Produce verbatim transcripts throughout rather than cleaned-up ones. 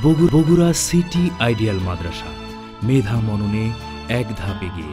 Bogura city ideal মাদ্রাসা, মেধা মননে এক ধাপ এগিয়ে।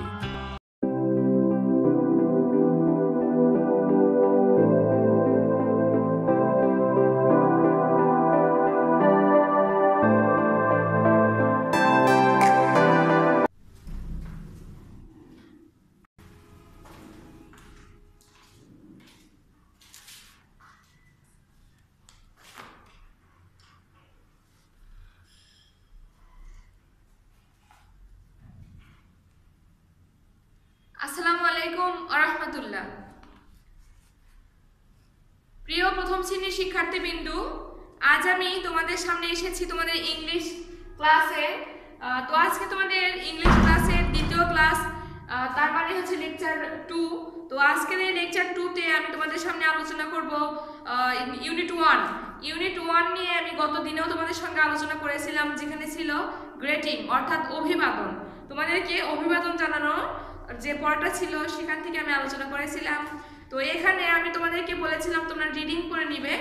আসসালামু আলাইকুম ওয়া রাহমাতুল্লাহ। প্রিয় প্রথম শ্রেণীর শিক্ষার্থীবৃন্দু, আজ আমি তোমাদের সামনে এসেছি তোমাদের ইংলিশ ক্লাসে। তো আজকে তোমাদের ইংলিশ ক্লাসের দ্বিতীয় ক্লাস, তার মানে হচ্ছে লেকচার টু। তো আজকের এই লেকচার টুতে আমি তোমাদের সামনে আলোচনা করব ইউনিট ওয়ান। ইউনিট ওয়ান নিয়ে আমি গত দিনেও তোমাদের সঙ্গে আলোচনা করেছিলাম, যেখানে ছিল গ্রেটিং অর্থাৎ অভিবাদন। তোমাদেরকে অভিবাদন জানানো যে পড়াটা ছিল সেখান থেকে আমি আলোচনা করেছিলাম। তো এখানে আমি তোমাদেরকে বলেছিলাম তোমরা রিডিং করে নিবে,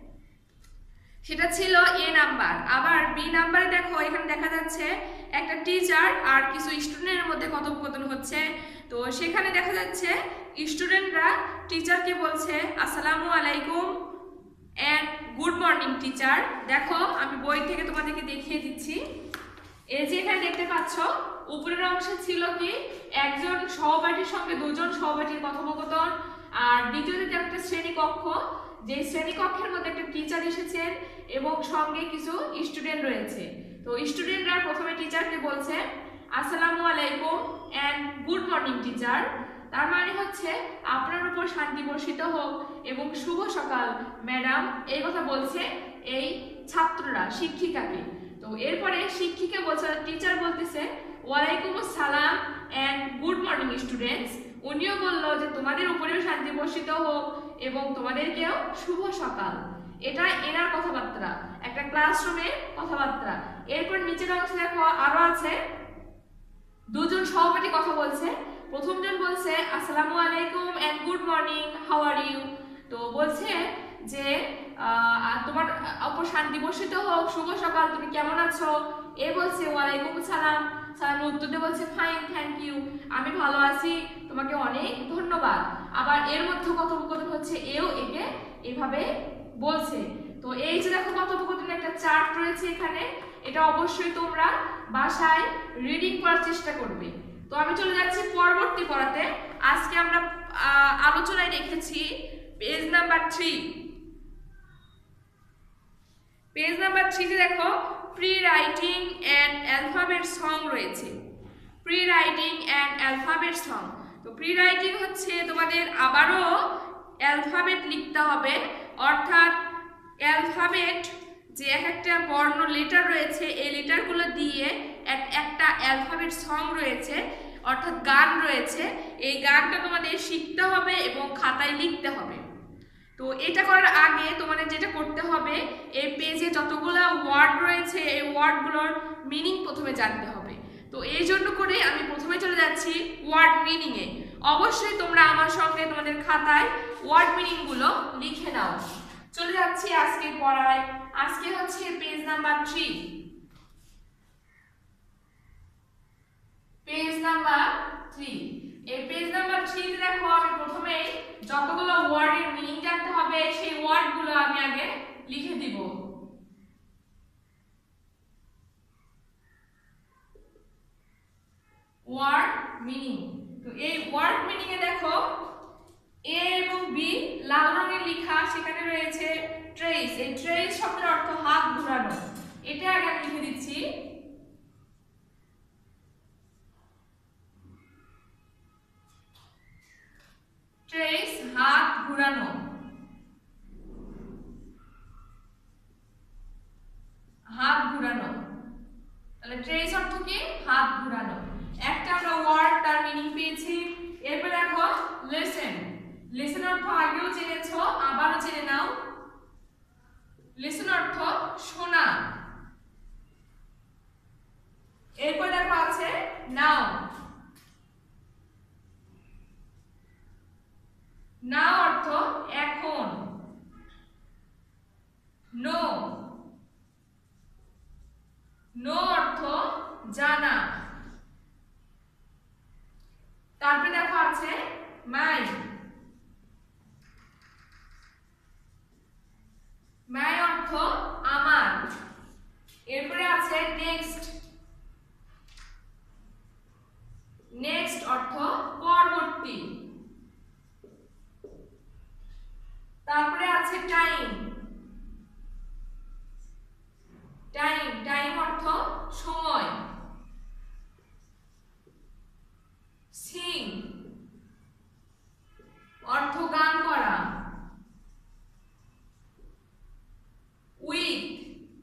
সেটা ছিল এ নাম্বার। আবার বি নাম্বারে দেখো এখানে দেখা যাচ্ছে একটা টিচার আর কিছু স্টুডেন্টের মধ্যে কথোপকথন হচ্ছে। তো সেখানে দেখা যাচ্ছে স্টুডেন্টরা টিচারকে বলছে আসসালামু আলাইকুম এন্ড গুড মর্নিং টিচার। দেখো আমি বই থেকে তোমাদেরকে দেখিয়ে দিচ্ছি। এই যে এখানে দেখতে পাচ্ছ উপরের অংশে ছিল কি একজন সহপাঠীর সঙ্গে দুজন সহপাঠীর কথোপকথন, আর দ্বিতীয়তে একটা শ্রেণীকক্ষ, যে শ্রেণীকক্ষের মধ্যে একটা টিচার এসেছেন এবং সঙ্গে কিছু স্টুডেন্ট রয়েছে। তো স্টুডেন্টরা প্রথমে টিচারকে বলছে আসসালামু আলাইকুম এন্ড গুড মর্নিং টিচার। তার মানে হচ্ছে আপনার উপর শান্তি বর্ষিত হোক এবং শুভ সকাল ম্যাডাম, এই কথা বলছে এই ছাত্ররা শিক্ষিকাকে। তো এরপরে শিক্ষিকা বলছে, টিচার বলতেছে ওয়ালাইকুম আসসালাম এন্ড গুড মর্নিং স্টুডেন্টস। উনিও বলল যে তোমাদের উপরেও শান্তি বর্ষিত হোক এবং তোমাদেরকেও শুভ সকাল। এটা এনার কথাবার্তা, একটা ক্লাসরুমের কথাবার্তা। এরপর নিচের অংশে দেখো আরো আছে দুজন সহপাঠী কথা বলছে। প্রথমজন বলছে আসসালামু আলাইকুম and good morning, how are you. তো বলছে যে তোমার উপর শান্তি বর্ষিত হোক, শুভ সকাল, তুমি কেমন আছো? এ বলছে ওয়ালাইকুম সালাম। সালাম উত্তর দিয়ে বলছে ফাইন থ্যাংক ইউ, আমি ভালো আছি, তোমাকে অনেক ধন্যবাদ। আবার এর মধ্যে কথোপকথন হচ্ছে, এও একে এভাবে বলছে। তো এই যে দেখো কথোপকথনের একটা চার্ট রয়েছে এখানে, এটা অবশ্যই তোমরা বাসায় রিডিং করার চেষ্টা করবে। তো আমি চলে যাচ্ছি পরবর্তী পড়াতে। আজকে আমরা আলোচনায় রেখেছি page number three. Page number থ্রিতে দেখো pre writing and alphabet song রয়েছে। Pre writing and alphabet song. তো প্রি রাইটিং হচ্ছে তোমাদের আবারও অ্যালফাবেট লিখতে হবে, অর্থাৎ অ্যালফাবেট যে এক একটা বর্ণ লেটার রয়েছে, এই লেটারগুলো দিয়ে এক একটা অ্যালফাবেট সং রয়েছে, অর্থাৎ গান রয়েছে। এই গানটা তোমাদের শিখতে হবে এবং খাতায় লিখতে হবে। তো এটা করার আগে তোমাদের যেটা করতে হবে, এই পেজে যতগুলো ওয়ার্ড রয়েছে এই ওয়ার্ডগুলোর মিনিং প্রথমে জানতে হবে। তো এই জন্য করে আমি প্রথমে চলে যাচ্ছি ওয়ার্ড মিনিংয়ে। অবশ্যই তোমরা আমার সঙ্গে তোমাদের খাতায় ওয়ার্ড মিনিংগুলো লিখে নাও। চলে যাচ্ছি আজকে পড়ায়। আজকে হচ্ছে page number three. Page number three. এই পেজ নাম্বার থ্রিতে দেখো আমি প্রথমে যতগুলো ওয়ার্ডের মিনিং জানতে হবে সেই ওয়ার্ডগুলো আমি আগে লিখে দিব। Word meaning. তো এই ওয়ার্ড মিনিং এ দেখো এ এবং বি লাল রঙের লেখা, সেখানে রয়েছে ট্রেস। এই ট্রেস শব্দের অর্থ হাত ঘোরানো, এটা আগে আমি লিখে দিচ্ছি। ট্রেস হাত ঘোরানো। হাত ঘোরানো, তাহলে ট্রেস অর্থ কি? হাত ঘোরানো। একটা আমরা ওয়ার্ড তার মিনিং পেয়েছি। এরপর দেখো লিসেন। লিসেন অর্থ আগেও জেনেছো, আবারও জেনে নাও। লিসেন অর্থ শোনা। এরপর দেখো আছে নাও। নাও অর্থ এখন। নো নো অর্থ জানা। তারপরে দেখো আছে মাই, মাই অর্থ আমার। এরপরে আছে নেক্সট, নেক্সট অর্থ পরবর্তী। তারপরে আছে টাইম, টাইম, টাইম অর্থ সময়। সিং অর্থ গান করা। উইথ,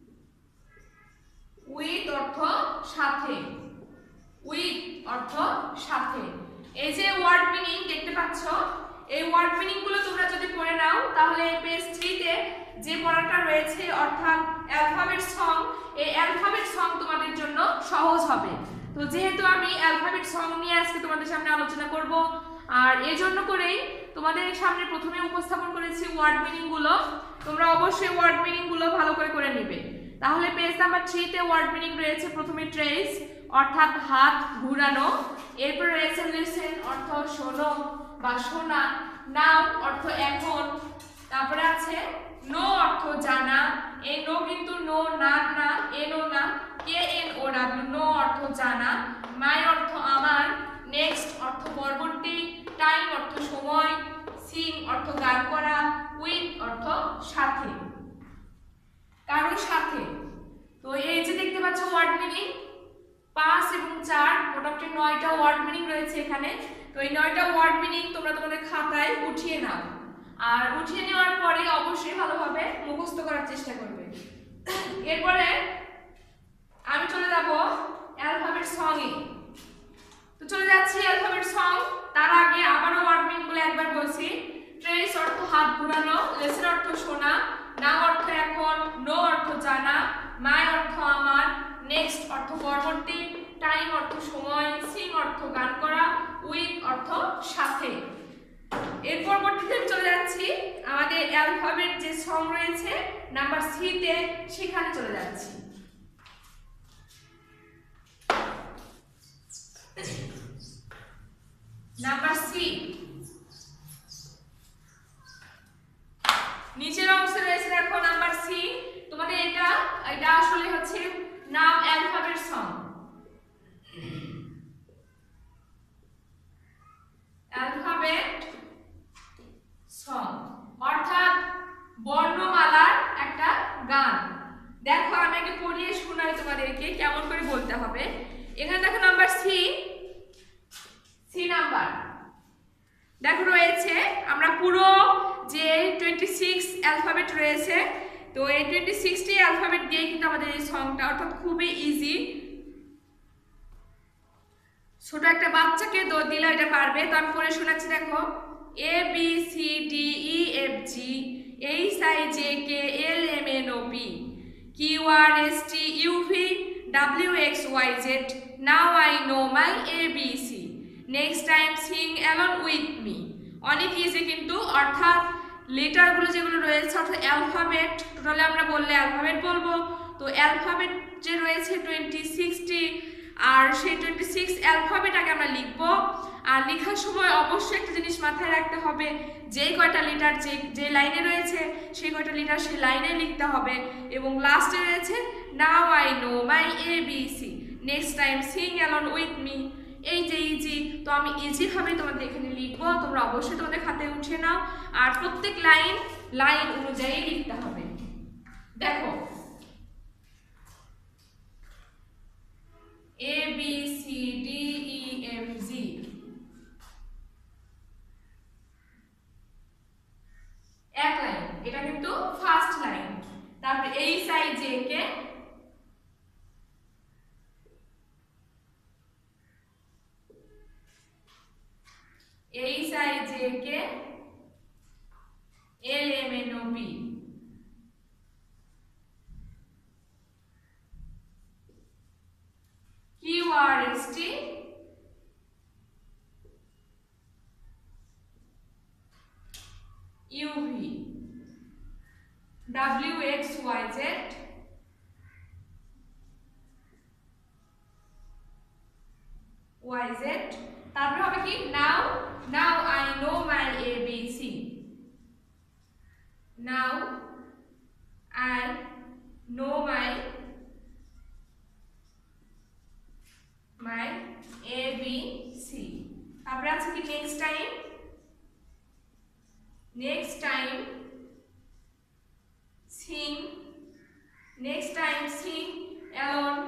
উইথ অর্থ সাথে, উইথ অর্থ সাথে। এই যে ওয়ার্ড মিনিং দেখতে পাচ্ছ, এই ওয়ার্ড মিনিং গুলো তোমরা যদি পড়ে নাও তাহলে পেজ থ্রি তে যে পড়াটা রয়েছে অর্থাৎ অ্যালফাবেট সং, এই অ্যালফাবেট সং তোমাদের জন্য সহজ হবে। তো যেহেতু আমি অ্যালফাবেট সং নিয়ে আজকে তোমাদের সামনে আলোচনা করব, আর এই জন্য করেই তোমাদের সামনে প্রথমে উপস্থাপন করেছি ওয়ার্ড মিনিং গুলো। তোমরা অবশ্যই ওয়ার্ড মিনিং গুলো ভালো করে করে নেবে। তাহলে পেজ নাম্বার থ্রি তে ওয়ার্ড মিনিং রয়েছে প্রথমে ট্রেস অর্থাৎ হাত ঘুরানো, এরপর রয়েছে লিসেন অর্থ শোনো বা শোনা, নাও অর্থ এখন, তারপরে আছে নো অর্থ জানা, এই নো কিন্তু নো না না, এনো না, K N O W, know অর্থ জানা, মাই অর্থ আমার, নেক্সট অর্থ পরবর্তী, টাইম অর্থ সময়, সিং অর্থ গান করা, উইথ অর্থ সাথে, কারোর সাথে। তো এই যে দেখতে পাচ্ছ ওয়ার্ড মিনিং পাঁচ এবং চার, মোটামুটি নয়টা ওয়ার্ড মিনিং রয়েছে এখানে। তো এই নয়টা ওয়ার্ড মিনিং তোমরা তোমাদের খাতায় উঠিয়ে নাও, আর উঠিয়ে নেওয়ার পরে অবশ্যই ভালোভাবে মুখস্থ করার চেষ্টা করবে। এরপরে আমি চলে যাব অ্যালফাবেট সং এ। তো চলে যাচ্ছি অ্যালফাবেট সং। তার আগে আবারও ওয়ার্ড মিনিং গুলো একবার বলছি। ট্রেস অর্থ হাত ঘুরানো, লেসেন অর্থ শোনা, নাও অর্থ এখন, নো অর্থ জানা, মাই অর্থ আমার, নেক্সট অর্থ পরবর্তী, টাইম অর্থ সময়, সিং অর্থ গান করা, উইথ অর্থ সাথে। এর পরবর্তীতে চলে যাচ্ছি আমাদের অ্যালফাবেট যে সং রয়েছে নাম্বার সি তে, সেখানে চলে যাচ্ছি। নাম্বার সি, নিচের অংশে রয়েছে দেখো নাম্বার সি। তোমাদের এটা এটা আসলে হচ্ছে নাম অ্যালফাবেট সং। অ্যালফাবেট সং অর্থাৎ বর্ণমালার একটা গান। দেখো আমি আগে পড়িয়ে শোনাই তোমাদেরকে কেমন করে বলতে হবে। এখানে দেখো নাম্বার সি, সি নাম্বার দেখো রয়েছে। আমরা পুরো যে টোয়েন্টি সিক্স অ্যালফাবেট রয়েছে, তো এই টোয়েন্টি সিক্সটি অ্যালফাবেট দিয়ে কিন্তু আমাদের এই সংটা অর্থাৎ খুবই ইজি। ছোট একটা বাচ্চাকে দৌড় দিলে এটা পারবে। তো আমি পড়ে শোনাচ্ছি দেখো। A B C D E F G H I J K L M N O P Q R S T U V W X Y Z, now I know my A B C, next time sing along with me. অনেক easy কিন্তু, অর্থাৎ লেটারগুলো যেগুলো রয়েছে অর্থাৎ alphabet, টোটালে আমরা বললে alphabet বলবো। তো অ্যালফাবেট যে রয়েছে টোয়েন্টি সিক্সটি, আর সেই টোয়েন্টি সিক্স অ্যালফাবেট আমরা লিখবো। আর লেখার সময় অবশ্যই একটা জিনিস মাথায় রাখতে হবে, যেই কয়টা লেটার যে যে লাইনে রয়েছে সেই কয়টা লেটার সেই লাইনে লিখতে হবে। এবং লাস্টে রয়েছে now I know my A B C, next time sing along with me. এই যে ইজি, তো আমি ইজিভাবে তোমাদের এখানে লিখবো, তোমরা অবশ্যই তোমাদের খাতায় উঠিয়ে নাও। আর প্রত্যেক লাইন লাইন অনুযায়ী লিখতে হবে। দেখো A B C D E F G, এক লাইন, এটা কিন্তু ফার্স্ট লাইন। তারপরে H I J K, H I J K L M N O P, Q R S T U V W X Y Z Z. তারপরে হবে কি now, now I know my A B C, now I know my my A B C. তারপরে আছে কি next time, next time sing, next time sing alone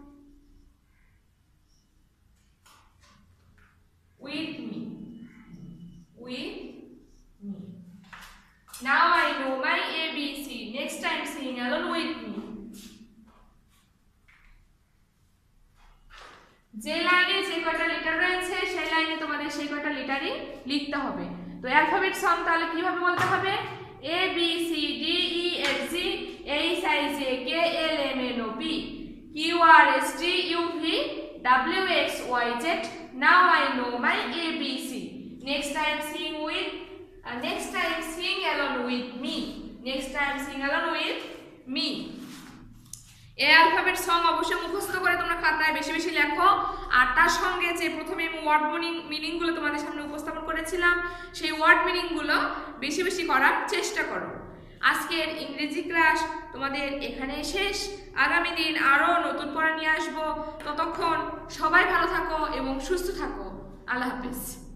with me, with me. Now I know my A B C. Next time sing along with me. যে লাইনে যে কয়টা letter রয়েছে সেই লাইনে তোমাদের সেই কয়টা লেটারই লিখতে হবে। তো অ্যালফাবেট সং তাহলে কিভাবে বলতে হবে? A B C D E F G H I J K L M N O P Q R S T U V W X Y Z. Now I know my A B C. Next time sing with, uh, next time sing along with me. Next time sing along with me. এই alphabet song অবশ্যই মুখস্থ করে তোমরা খাতায় বেশি বেশি লেখো। আর তার সঙ্গে যে প্রথমে আমি ওয়ার্ড মিনিং মিনিংগুলো তোমাদের সামনে উপস্থাপন করেছিলাম সেই ওয়ার্ড মিনিংগুলো বেশি বেশি করার চেষ্টা করো। আজকের ইংরেজি ক্লাস তোমাদের এখানে শেষ। আগামী দিন আরও নতুন পড়া নিয়ে আসবো। ততক্ষণ সবাই ভালো থাকো এবং সুস্থ থাকো। আল্লাহ হাফেজ।